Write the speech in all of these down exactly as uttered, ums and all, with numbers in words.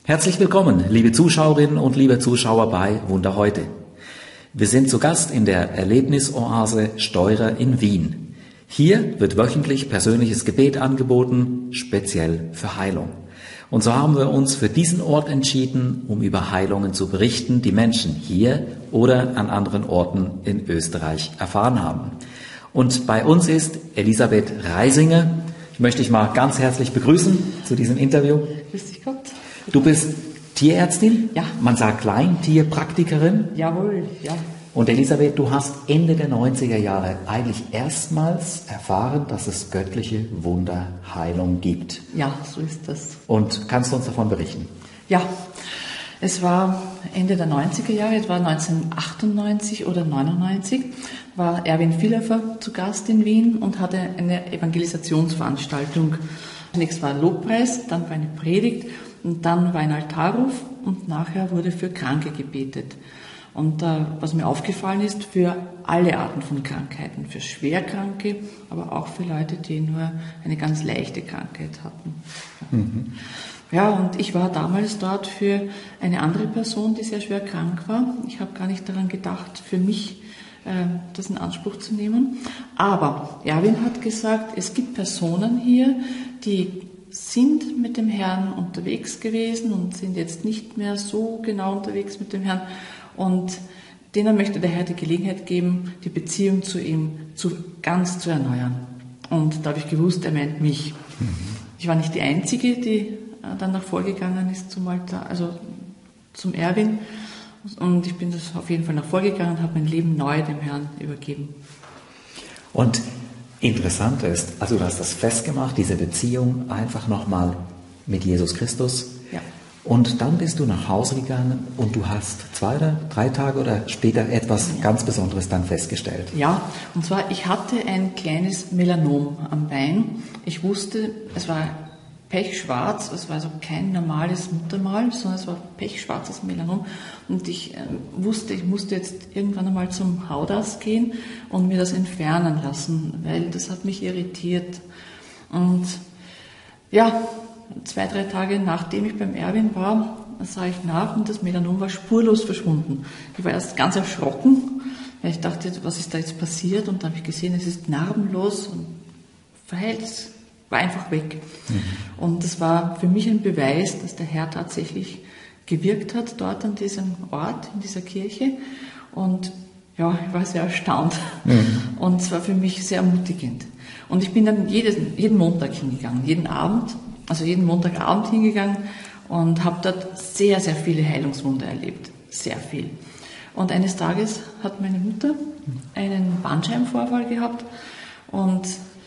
Herzlich willkommen, liebe Zuschauerinnen und liebe Zuschauer bei Wunder heute. Wir sind zu Gast in der Erlebnisoase Steurer in Wien. Hier wird wöchentlich persönliches Gebet angeboten, speziell für Heilung. Und so haben wir uns für diesen Ort entschieden, um über Heilungen zu berichten, die Menschen hier oder an anderen Orten in Österreich erfahren haben. Und bei uns ist Elisabeth Reisinger. Ich möchte dich mal ganz herzlich begrüßen zu diesem Interview. Grüß dich Gott. Du bist Tierärztin? Ja. Man sagt Kleintierpraktikerin? Jawohl, ja. Und Elisabeth, du hast Ende der neunziger Jahre eigentlich erstmals erfahren, dass es göttliche Wunderheilung gibt. Ja, so ist das. Und kannst du uns davon berichten? Ja, es war Ende der neunziger Jahre, es war neunzehnhundertachtundneunzig oder neunundneunzig, war Erwin Villerfer zu Gast in Wien und hatte eine Evangelisationsveranstaltung. Zunächst war ein Lobpreis, dann war eine Predigt und dann war ein Altarruf und nachher wurde für Kranke gebetet. Und äh, was mir aufgefallen ist, für alle Arten von Krankheiten, für Schwerkranke, aber auch für Leute, die nur eine ganz leichte Krankheit hatten. Mhm. Ja, und ich war damals dort für eine andere Person, die sehr schwer krank war. Ich habe gar nicht daran gedacht, für mich äh, das in Anspruch zu nehmen. Aber Erwin hat gesagt, es gibt Personen hier, die sind mit dem Herrn unterwegs gewesen und sind jetzt nicht mehr so genau unterwegs mit dem Herrn. Und denen möchte der Herr die Gelegenheit geben, die Beziehung zu ihm zu, ganz zu erneuern. Und da habe ich gewusst, er meint mich. Mhm. Ich war nicht die Einzige, die dann nach vorgegangen ist zum Altar, also zum Erwin. Und ich bin das auf jeden Fall nach vorgegangen und habe mein Leben neu dem Herrn übergeben. Und interessant ist, also du hast das festgemacht, diese Beziehung einfach nochmal mit Jesus Christus. Ja. Und dann bist du nach Hause gegangen und du hast zwei oder drei Tage oder später etwas ja. ganz Besonderes dann festgestellt. Ja, und zwar ich hatte ein kleines Melanom am Bein. Ich wusste, es war pechschwarz, es war also kein normales Muttermal, sondern es war pechschwarzes Melanom. Und ich äh, wusste, ich musste jetzt irgendwann einmal zum Hautarzt gehen und mir das entfernen lassen, weil das hat mich irritiert. Und ja, zwei, drei Tage nachdem ich beim Erwin war, sah ich nach und das Melanom war spurlos verschwunden. Ich war erst ganz erschrocken, weil ich dachte, was ist da jetzt passiert? Und dann habe ich gesehen, es ist narbenlos und verheilt, es war einfach weg. Mhm. Und das war für mich ein Beweis, dass der Herr tatsächlich gewirkt hat dort an diesem Ort, in dieser Kirche. Und ja, ich war sehr erstaunt. Mhm. Und es war für mich sehr ermutigend. Und ich bin dann jeden, jeden Montag hingegangen, jeden Abend, also jeden Montagabend hingegangen und habe dort sehr, sehr viele Heilungswunder erlebt. Sehr viel. Und eines Tages hat meine Mutter einen Bandscheibenvorfall gehabt und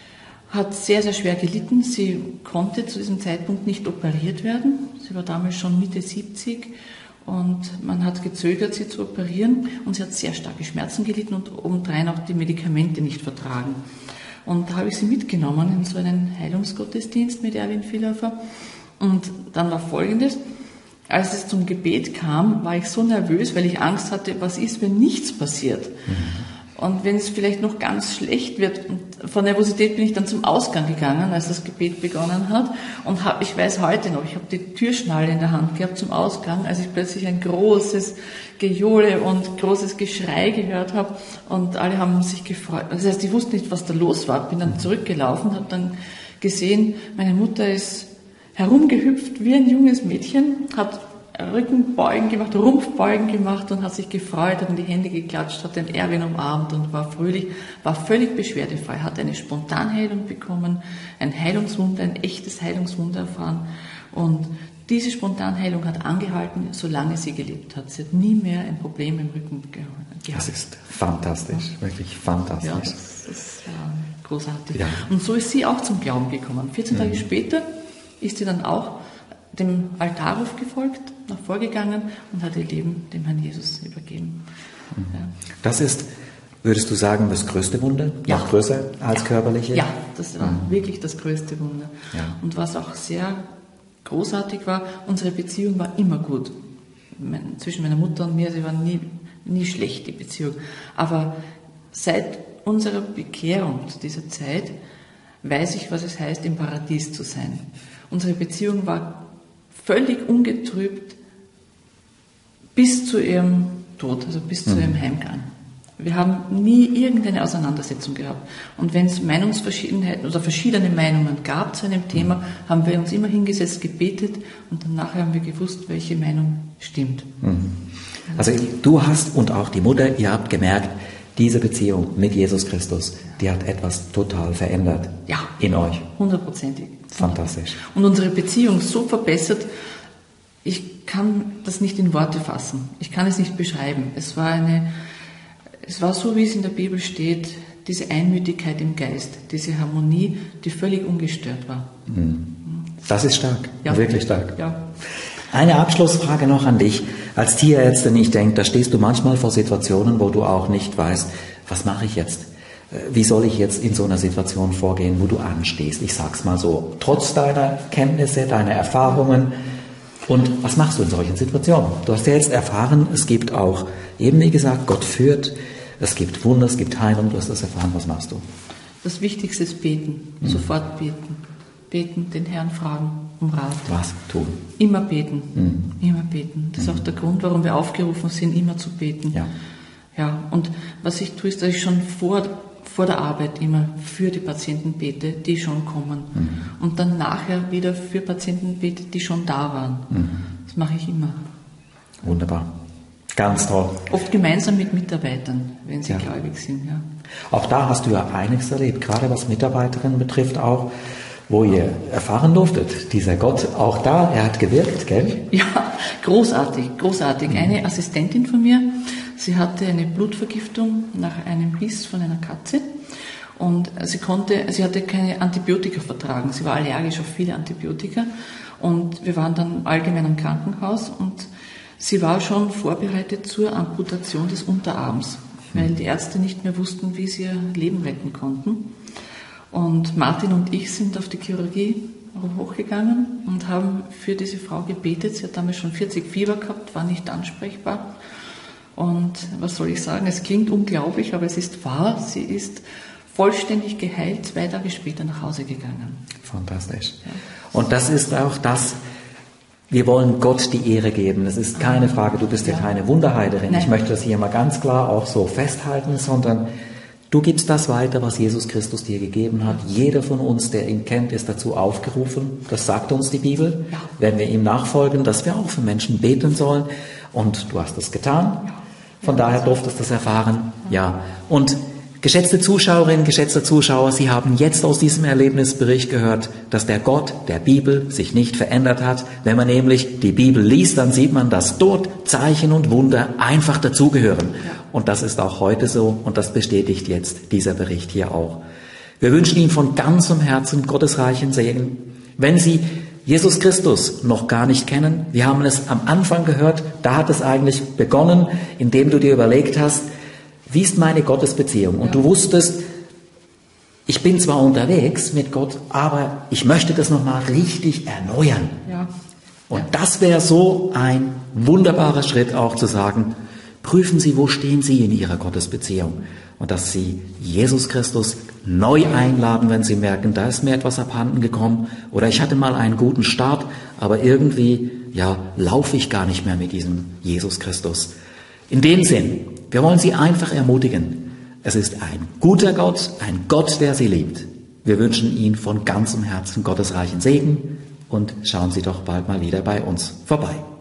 hat sehr, sehr schwer gelitten. Sie konnte zu diesem Zeitpunkt nicht operiert werden. Sie war damals schon Mitte siebzig und man hat gezögert, sie zu operieren. Und sie hat sehr starke Schmerzen gelitten und obendrein auch die Medikamente nicht vertragen. Und da habe ich sie mitgenommen in so einen Heilungsgottesdienst mit Erwin Villerfer. Und dann war Folgendes: Als es zum Gebet kam, war ich so nervös, weil ich Angst hatte, was ist, wenn nichts passiert? Mhm. Und wenn es vielleicht noch ganz schlecht wird, und von Nervosität bin ich dann zum Ausgang gegangen, als das Gebet begonnen hat. Und hab, ich weiß heute noch, ich habe die Türschnalle in der Hand gehabt zum Ausgang, als ich plötzlich ein großes Gejohle und großes Geschrei gehört habe. Und alle haben sich gefreut. Das heißt, ich wusste nicht, was da los war. Bin dann zurückgelaufen, habe dann gesehen, meine Mutter ist herumgehüpft wie ein junges Mädchen, hat Rückenbeugen gemacht, Rumpfbeugen gemacht und hat sich gefreut, hat in die Hände geklatscht, hat den Erwin umarmt und war fröhlich, war völlig beschwerdefrei, hat eine Spontanheilung bekommen, ein Heilungswunder, ein echtes Heilungswunder erfahren. Und diese Spontanheilung hat angehalten, solange sie gelebt hat. Sie hat nie mehr ein Problem im Rücken gehabt. Das ist fantastisch, ja. Wirklich fantastisch. Ja, das ist äh, großartig. Ja. Und so ist sie auch zum Glauben gekommen. vierzehn mhm. Tage später ist sie dann auch dem Altarruf gefolgt, nach vorgegangen und hat ihr Leben dem Herrn Jesus übergeben. Mhm. Ja. Das ist, würdest du sagen, das größte Wunder? Ja. Noch größer als ja. körperliche? Ja, das war mhm. wirklich das größte Wunder. Ja. Und was auch sehr großartig war, unsere Beziehung war immer gut. Zwischen meiner Mutter und mir, sie war nie, nie schlecht, die Beziehung. Aber seit unserer Bekehrung zu dieser Zeit weiß ich, was es heißt, im Paradies zu sein. Unsere Beziehung war völlig ungetrübt bis zu ihrem Tod, also bis zu ihrem Heimgang. Wir haben nie irgendeine Auseinandersetzung gehabt. Und wenn es Meinungsverschiedenheiten oder verschiedene Meinungen gab zu einem Thema, haben wir uns immer hingesetzt, gebetet und dann nachher haben wir gewusst, welche Meinung stimmt. Also du hast und auch die Mutter, ihr habt gemerkt, diese Beziehung mit Jesus Christus, die hat etwas total verändert. Ja. In euch. Hundertprozentig. Fantastisch. Und unsere Beziehung so verbessert, ich kann das nicht in Worte fassen. Ich kann es nicht beschreiben. Es war eine, es war so, wie es in der Bibel steht, diese Einmütigkeit im Geist, diese Harmonie, die völlig ungestört war. Das ist stark. Ja. Wirklich stark. Ja. Eine Abschlussfrage noch an dich. Als Tierärztin, ich denke, da stehst du manchmal vor Situationen, wo du auch nicht weißt, was mache ich jetzt? Wie soll ich jetzt in so einer Situation vorgehen, wo du anstehst? Ich sag's mal so, trotz deiner Kenntnisse, deiner Erfahrungen. Und was machst du in solchen Situationen? Du hast ja jetzt erfahren, es gibt auch, eben wie gesagt, Gott führt, es gibt Wunder, es gibt Heilung, du hast das erfahren, was machst du? Das Wichtigste ist beten, mhm. sofort beten. Beten, den Herrn fragen, um Rat. Was tun? Immer beten, Mhm. immer beten. Das ist auch der Grund, warum wir aufgerufen sind, immer zu beten. Ja. Ja, und was ich tue, ist, dass ich schon vor, vor der Arbeit immer für die Patienten bete, die schon kommen. Mhm. Und dann nachher wieder für Patienten bete, die schon da waren. Mhm. Das mache ich immer. Wunderbar. Ganz toll. Oft gemeinsam mit Mitarbeitern, wenn sie Ja. gläubig sind. Ja. Auch da hast du ja einiges erlebt, gerade was Mitarbeiterinnen betrifft auch, wo ihr erfahren durftet, dieser Gott, auch da, er hat gewirkt, gell? Ja, großartig, großartig. Eine Assistentin von mir, sie hatte eine Blutvergiftung nach einem Biss von einer Katze und sie konnte, sie hatte keine Antibiotika vertragen. Sie war allergisch auf viele Antibiotika und wir waren dann im allgemeinen Krankenhaus und sie war schon vorbereitet zur Amputation des Unterarms, weil die Ärzte nicht mehr wussten, wie sie ihr Leben retten konnten. Und Martin und ich sind auf die Chirurgie hochgegangen und haben für diese Frau gebetet. Sie hat damals schon vierzig Fieber gehabt, war nicht ansprechbar. Und was soll ich sagen, es klingt unglaublich, aber es ist wahr. Sie ist vollständig geheilt, zwei Tage später nach Hause gegangen. Fantastisch. Ja. Und das ist auch das, wir wollen Gott die Ehre geben. Das ist keine Frage, du bist ja, ja keine Wunderheilerin. Nein. Ich möchte das hier mal ganz klar auch so festhalten, sondern du gibst das weiter, was Jesus Christus dir gegeben hat. Jeder von uns, der ihn kennt, ist dazu aufgerufen. Das sagt uns die Bibel. Ja. Wenn wir ihm nachfolgen, dass wir auch für Menschen beten sollen. Und du hast das getan. Von ja. daher durftest du das erfahren. Ja. Und geschätzte Zuschauerinnen, geschätzte Zuschauer, Sie haben jetzt aus diesem Erlebnisbericht gehört, dass der Gott der Bibel sich nicht verändert hat. Wenn man nämlich die Bibel liest, dann sieht man, dass dort Zeichen und Wunder einfach dazugehören. Ja. Und das ist auch heute so und das bestätigt jetzt dieser Bericht hier auch. Wir wünschen Ihnen von ganzem Herzen gottesreichen Segen. Wenn Sie Jesus Christus noch gar nicht kennen, wir haben es am Anfang gehört, da hat es eigentlich begonnen, indem du dir überlegt hast, wie ist meine Gottesbeziehung? Und ja. du wusstest, ich bin zwar unterwegs mit Gott, aber ich möchte das nochmal richtig erneuern. Ja. Und das wäre so ein wunderbarer Schritt auch zu sagen, prüfen Sie, wo stehen Sie in Ihrer Gottesbeziehung? Und dass Sie Jesus Christus neu einladen, wenn Sie merken, da ist mir etwas abhanden gekommen oder ich hatte mal einen guten Start, aber irgendwie, ja, laufe ich gar nicht mehr mit diesem Jesus Christus. In dem Sinn, wir wollen Sie einfach ermutigen. Es ist ein guter Gott, ein Gott, der Sie liebt. Wir wünschen Ihnen von ganzem Herzen gottesreichen Segen und schauen Sie doch bald mal wieder bei uns vorbei.